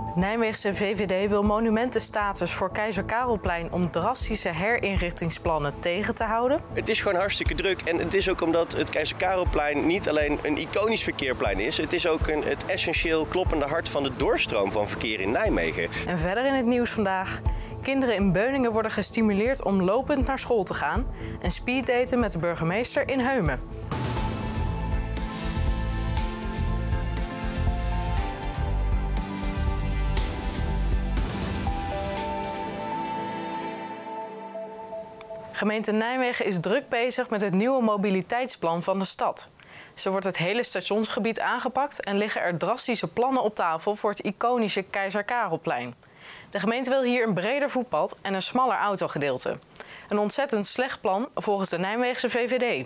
Nijmeegse VVD wil monumentenstatus voor Keizer Karelplein om drastische herinrichtingsplannen tegen te houden. Het is gewoon hartstikke druk en het is ook omdat het Keizer Karelplein niet alleen een iconisch verkeerplein is. Het is ook het essentieel kloppende hart van de doorstroom van verkeer in Nijmegen. En verder in het nieuws vandaag. Kinderen in Beuningen worden gestimuleerd om lopend naar school te gaan. En speeddaten met de burgemeester in Heumen. Gemeente Nijmegen is druk bezig met het nieuwe mobiliteitsplan van de stad. Zo wordt het hele stationsgebied aangepakt en liggen er drastische plannen op tafel voor het iconische Keizer Karelplein. De gemeente wil hier een breder voetpad en een smaller autogedeelte. Een ontzettend slecht plan volgens de Nijmeegse VVD.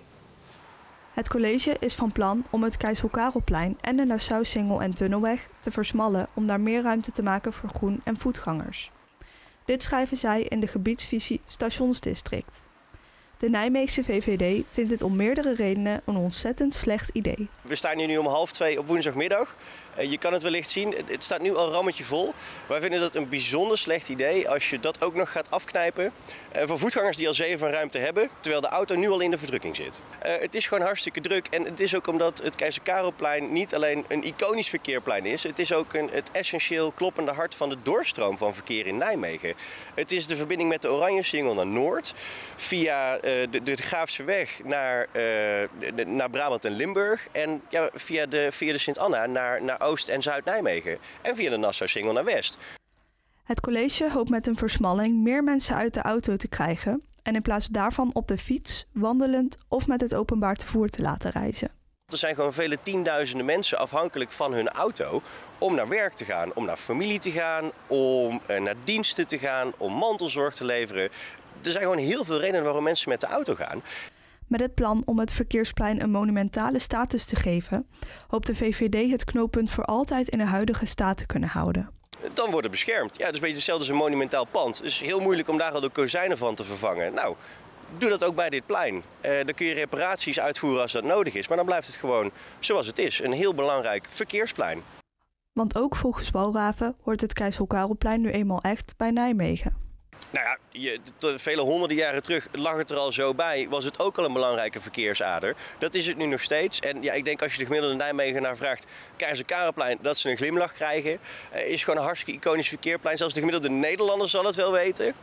Het college is van plan om het Keizer Karelplein en de Nassau-Singel- en Tunnelweg te versmallen om daar meer ruimte te maken voor groen- en voetgangers. Dit schrijven zij in de gebiedsvisie Stationsdistrict. De Nijmeegse VVD vindt dit om meerdere redenen een ontzettend slecht idee. We staan hier nu om 1:30 op woensdagmiddag. Je kan het wellicht zien, het staat nu al rammetje vol. Wij vinden dat een bijzonder slecht idee als je dat ook nog gaat afknijpen voor voetgangers die al zee van ruimte hebben, terwijl de auto nu al in de verdrukking zit. Het is gewoon hartstikke druk en het is ook omdat het Keizer Karelplein niet alleen een iconisch verkeerplein is. Het is ook het essentieel kloppende hart van de doorstroom van verkeer in Nijmegen. Het is de verbinding met de Oranjesingel naar Noord, via de Graafse weg naar Brabant en Limburg en ja, via de Sint-Anna naar Oost- en Zuid-Nijmegen en via de Nassau-Singel naar West. Het college hoopt met een versmalling meer mensen uit de auto te krijgen en in plaats daarvan op de fiets, wandelend of met het openbaar vervoer te laten reizen. Er zijn gewoon vele tienduizenden mensen afhankelijk van hun auto om naar werk te gaan, om naar familie te gaan, om naar diensten te gaan, om mantelzorg te leveren. Er zijn gewoon heel veel redenen waarom mensen met de auto gaan. Met het plan om het verkeersplein een monumentale status te geven, hoopt de VVD het knooppunt voor altijd in de huidige staat te kunnen houden. Dan wordt het beschermd. Ja, dat is een beetje hetzelfde als een monumentaal pand. Het is heel moeilijk om daar al de kozijnen van te vervangen. Nou, doe dat ook bij dit plein. Dan kun je reparaties uitvoeren als dat nodig is, maar dan blijft het gewoon zoals het is. Een heel belangrijk verkeersplein. Want ook volgens Walraven hoort het Keizer Karelplein nu eenmaal echt bij Nijmegen. Nou ja, vele honderden jaren terug lag het er al zo bij, was het ook al een belangrijke verkeersader. Dat is het nu nog steeds. En ja, ik denk als je de gemiddelde Nijmegenaar vraagt, Keizer Karelplein, dat ze een glimlach krijgen. Is gewoon een hartstikke iconisch verkeerplein. Zelfs de gemiddelde Nederlander zal het wel weten.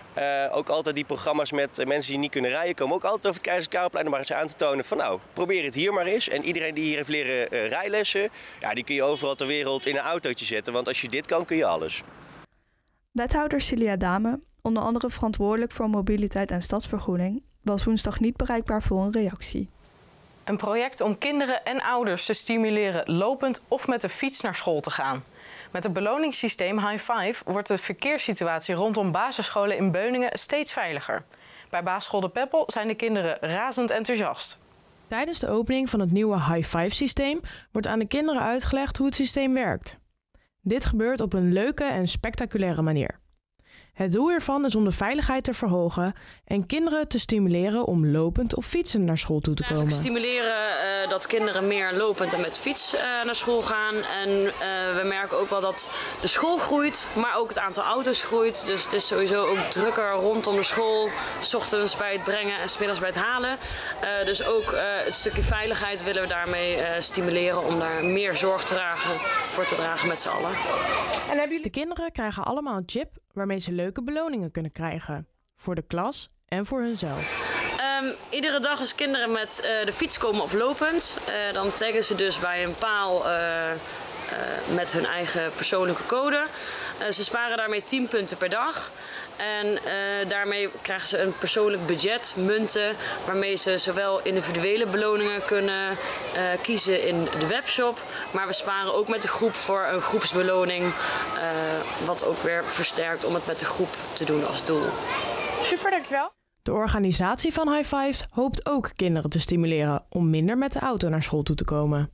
Ook altijd die programma's met mensen die niet kunnen rijden komen ook altijd over het Keizer Karelplein om maar eens aan te tonen van nou, probeer het hier maar eens. En iedereen die hier heeft leren rijlessen, ja, die kun je overal ter wereld in een autootje zetten. Want als je dit kan, kun je alles. Wethouder Cilia Dame, onder andere verantwoordelijk voor mobiliteit en stadsvergroening, was woensdag niet bereikbaar voor een reactie. Een project om kinderen en ouders te stimuleren lopend of met de fiets naar school te gaan. Met het beloningssysteem High Five wordt de verkeerssituatie rondom basisscholen in Beuningen steeds veiliger. Bij basisschool De Peppel zijn de kinderen razend enthousiast. Tijdens de opening van het nieuwe High Five systeem wordt aan de kinderen uitgelegd hoe het systeem werkt. Dit gebeurt op een leuke en spectaculaire manier. Het doel hiervan is om de veiligheid te verhogen en kinderen te stimuleren om lopend of fietsend naar school toe te komen. Stimuleren dat kinderen meer lopend en met fiets naar school gaan. En we merken ook wel dat de school groeit, maar ook het aantal auto's groeit. Dus het is sowieso ook drukker rondom de school, 's ochtends bij het brengen en 's middags bij het halen. Dus ook het stukje veiligheid willen we daarmee stimuleren om daar meer zorg voor te dragen met z'n allen. De kinderen krijgen allemaal een chip waarmee ze leuke beloningen kunnen krijgen. Voor de klas en voor hunzelf. Iedere dag als kinderen met de fiets komen of lopend, dan taggen ze dus bij een paal met hun eigen persoonlijke code. Ze sparen daarmee 10 punten per dag. En daarmee krijgen ze een persoonlijk budget, munten, waarmee ze zowel individuele beloningen kunnen kiezen in de webshop. Maar we sparen ook met de groep voor een groepsbeloning, wat ook weer versterkt om het met de groep te doen als doel. Super, dankjewel. De organisatie van High Five hoopt ook kinderen te stimuleren om minder met de auto naar school toe te komen.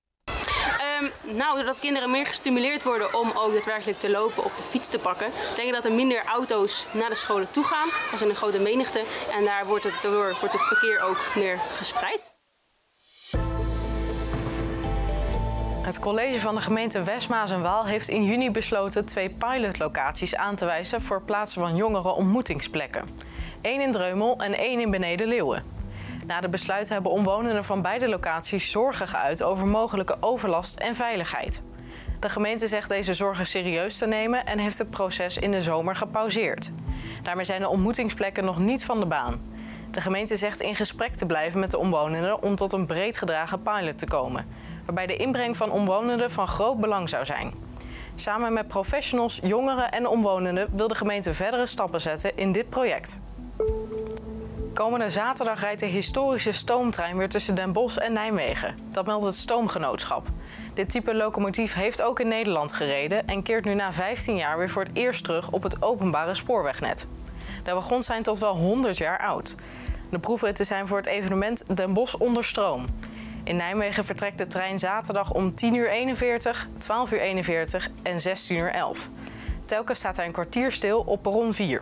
Nou, doordat kinderen meer gestimuleerd worden om ook daadwerkelijk te lopen of de fiets te pakken, denk ik dat er minder auto's naar de scholen toe gaan, als in een grote menigte. En daardoor wordt het verkeer ook meer gespreid. Het college van de gemeente Westmaas en Waal heeft in juni besloten 2 pilotlocaties aan te wijzen voor plaatsen van jongeren ontmoetingsplekken. 1 in Dreumel en 1 in Beneden-Leeuwen. Na de besluiten hebben omwonenden van beide locaties zorgen geuit over mogelijke overlast en veiligheid. De gemeente zegt deze zorgen serieus te nemen en heeft het proces in de zomer gepauzeerd. Daarmee zijn de ontmoetingsplekken nog niet van de baan. De gemeente zegt in gesprek te blijven met de omwonenden om tot een breed gedragen pilot te komen, waarbij de inbreng van omwonenden van groot belang zou zijn. Samen met professionals, jongeren en omwonenden wil de gemeente verdere stappen zetten in dit project. Komende zaterdag rijdt de historische stoomtrein weer tussen Den Bosch en Nijmegen. Dat meldt het Stoomgenootschap. Dit type locomotief heeft ook in Nederland gereden en keert nu na 15 jaar weer voor het eerst terug op het openbare spoorwegnet. De wagons zijn tot wel 100 jaar oud. De proefritten zijn voor het evenement Den Bosch onder stroom. In Nijmegen vertrekt de trein zaterdag om 10:41, 12:41 en 16:11. Telkens staat hij een kwartier stil op perron 4.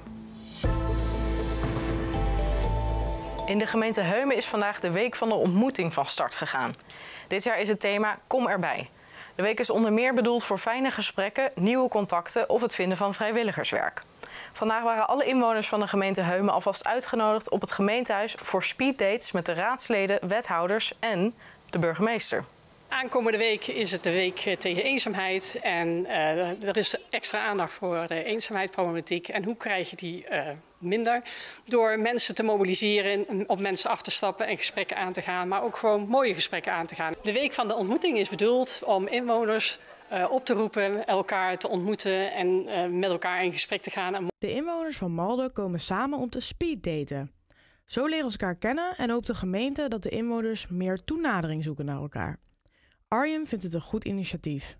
In de gemeente Heumen is vandaag de Week van de Ontmoeting van start gegaan. Dit jaar is het thema Kom erbij. De week is onder meer bedoeld voor fijne gesprekken, nieuwe contacten of het vinden van vrijwilligerswerk. Vandaag waren alle inwoners van de gemeente Heumen alvast uitgenodigd op het gemeentehuis voor speeddates met de raadsleden, wethouders en de burgemeester. Aankomende week is het de week tegen eenzaamheid en er is extra aandacht voor de eenzaamheidsproblematiek. En hoe krijg je die minder? Door mensen te mobiliseren, op mensen af te stappen en gesprekken aan te gaan, maar ook gewoon mooie gesprekken aan te gaan. De week van de ontmoeting is bedoeld om inwoners op te roepen, elkaar te ontmoeten en met elkaar in gesprek te gaan. De inwoners van Malden komen samen om te speeddaten. Zo leren ze elkaar kennen en hoopt de gemeente dat de inwoners meer toenadering zoeken naar elkaar. Arjen vindt het een goed initiatief.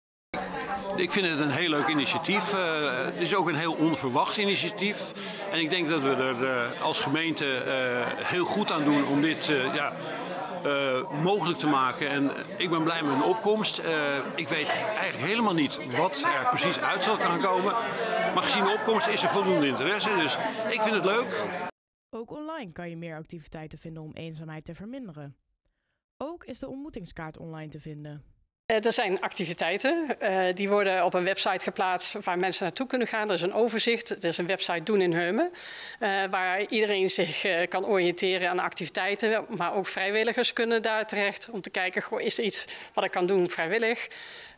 Ik vind het een heel leuk initiatief. Het is ook een heel onverwacht initiatief. En ik denk dat we er als gemeente heel goed aan doen om dit mogelijk te maken. En ik ben blij met mijn opkomst. Ik weet eigenlijk helemaal niet wat er precies uit zal gaan komen. Maar gezien de opkomst is er voldoende interesse. Dus ik vind het leuk. Ook online kan je meer activiteiten vinden om eenzaamheid te verminderen. Ook is de ontmoetingskaart online te vinden. Er zijn activiteiten, die worden op een website geplaatst waar mensen naartoe kunnen gaan. Er is een overzicht, er is een website Doen in Heumen, waar iedereen zich kan oriënteren aan activiteiten. Maar ook vrijwilligers kunnen daar terecht om te kijken, is er iets wat ik kan doen vrijwillig?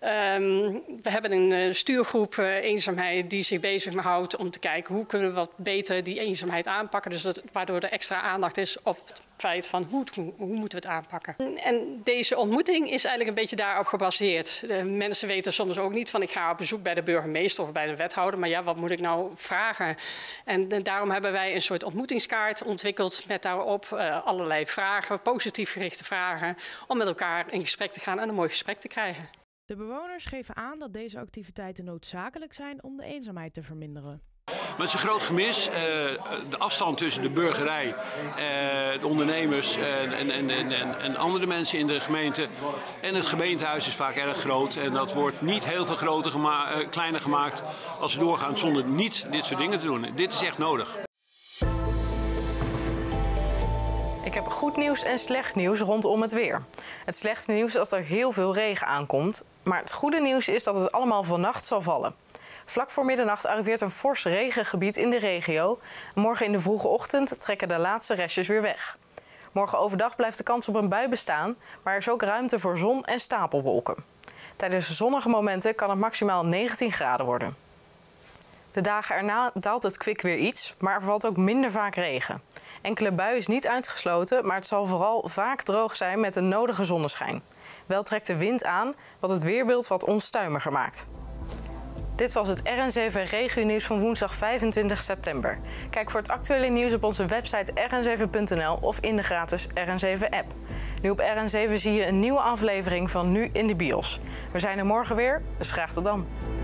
We hebben een stuurgroep eenzaamheid die zich bezighoudt om te kijken hoe kunnen we wat beter die eenzaamheid aanpakken. Dus waardoor er extra aandacht is op het feit van hoe moeten we het aanpakken. En deze ontmoeting is eigenlijk een beetje daarop gebaseerd. Mensen weten soms ook niet van ik ga op bezoek bij de burgemeester of bij de wethouder. Maar ja, wat moet ik nou vragen? En daarom hebben wij een soort ontmoetingskaart ontwikkeld met daarop allerlei vragen, positief gerichte vragen, om met elkaar in gesprek te gaan en een mooi gesprek te krijgen. De bewoners geven aan dat deze activiteiten noodzakelijk zijn om de eenzaamheid te verminderen. Maar het is een groot gemis. De afstand tussen de burgerij, de ondernemers en andere mensen in de gemeente en het gemeentehuis is vaak erg groot. En dat wordt niet heel veel kleiner gemaakt als we doorgaan zonder niet dit soort dingen te doen. Dit is echt nodig. Ik heb goed nieuws en slecht nieuws rondom het weer. Het slechte nieuws is dat er heel veel regen aankomt. Maar het goede nieuws is dat het allemaal vannacht zal vallen. Vlak voor middernacht arriveert een fors regengebied in de regio. Morgen in de vroege ochtend trekken de laatste restjes weer weg. Morgen overdag blijft de kans op een bui bestaan, maar er is ook ruimte voor zon en stapelwolken. Tijdens de zonnige momenten kan het maximaal 19 graden worden. De dagen erna daalt het kwik weer iets, maar er valt ook minder vaak regen. Enkele bui is niet uitgesloten, maar het zal vooral vaak droog zijn met de nodige zonneschijn. Wel trekt de wind aan, wat het weerbeeld wat onstuimiger maakt. Dit was het RN7 Regio-nieuws van woensdag 25 september. Kijk voor het actuele nieuws op onze website rn7.nl of in de gratis RN7-app. Nu op RN7 zie je een nieuwe aflevering van Nu in de Bios. We zijn er morgen weer, dus graag tot dan.